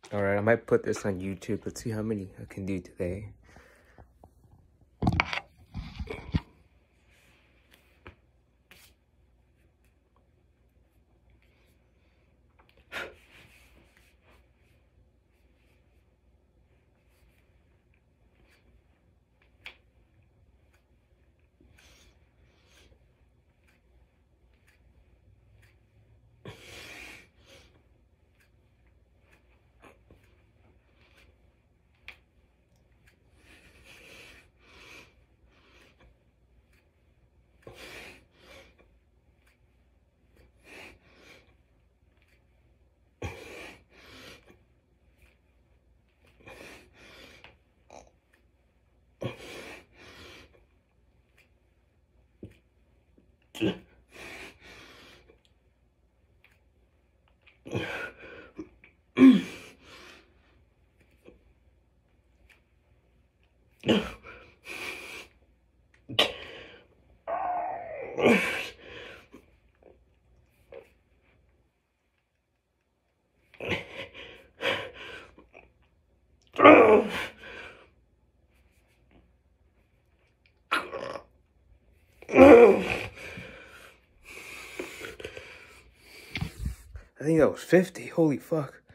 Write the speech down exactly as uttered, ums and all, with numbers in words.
Alright, I might put this on YouTube. Let's see how many I can do today. I think that was fifty. Holy fuck.